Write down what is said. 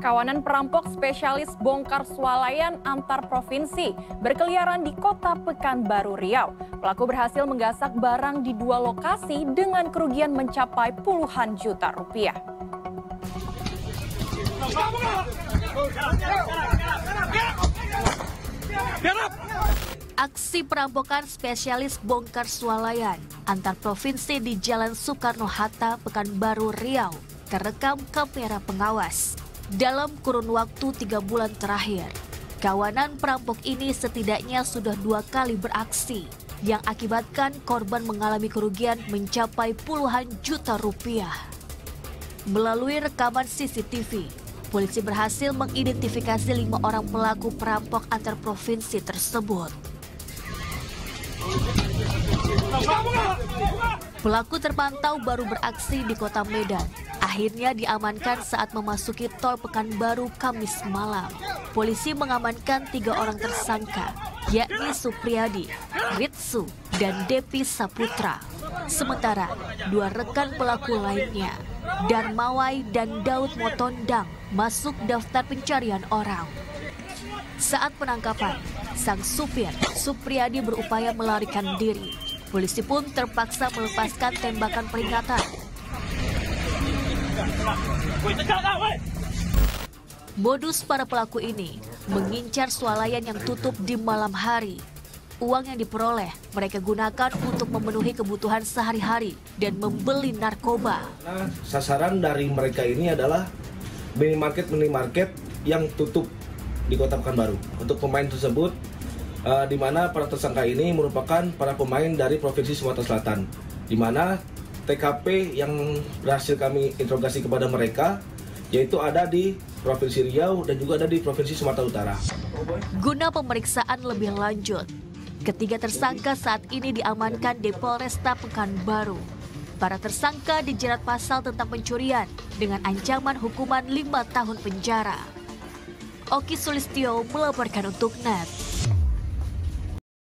Kawanan perampok spesialis bongkar swalayan antar provinsi berkeliaran di kota Pekanbaru, Riau. Pelaku berhasil menggasak barang di 2 lokasi dengan kerugian mencapai puluhan juta rupiah. Aksi perampokan spesialis bongkar swalayan antar provinsi di Jalan Soekarno-Hatta, Pekanbaru, Riau terekam kamera pengawas. Dalam kurun waktu 3 bulan terakhir, kawanan perampok ini setidaknya sudah 2 kali beraksi yang akibatkan korban mengalami kerugian mencapai puluhan juta rupiah. Melalui rekaman CCTV, polisi berhasil mengidentifikasi 5 orang pelaku perampok antar provinsi tersebut. Pelaku terpantau baru beraksi di kota Medan. Akhirnya diamankan saat memasuki tol Pekanbaru Kamis malam. Polisi mengamankan 3 orang tersangka, yakni Supriyadi, Ritsu, dan Depi Saputra. Sementara 2 rekan pelaku lainnya, Darmawai dan Daud Motondang, masuk daftar pencarian orang. Saat penangkapan, sang supir Supriyadi berupaya melarikan diri. Polisi pun terpaksa melepaskan tembakan peringatan. Modus para pelaku ini mengincar swalayan yang tutup di malam hari. Uang yang diperoleh mereka gunakan untuk memenuhi kebutuhan sehari-hari dan membeli narkoba. Sasaran dari mereka ini adalah minimarket yang tutup di Kota Pekanbaru. Untuk pemain tersebut, di mana para tersangka ini merupakan para pemain dari Provinsi Sumatera Selatan, di mana TKP yang berhasil kami interogasi kepada mereka yaitu ada di Provinsi Riau dan juga ada di Provinsi Sumatera Utara. Guna pemeriksaan lebih lanjut, ketiga tersangka saat ini diamankan di Polresta Pekanbaru. Para tersangka dijerat pasal tentang pencurian dengan ancaman hukuman 5 tahun penjara. Oki Sulistyo melaporkan untuk NET.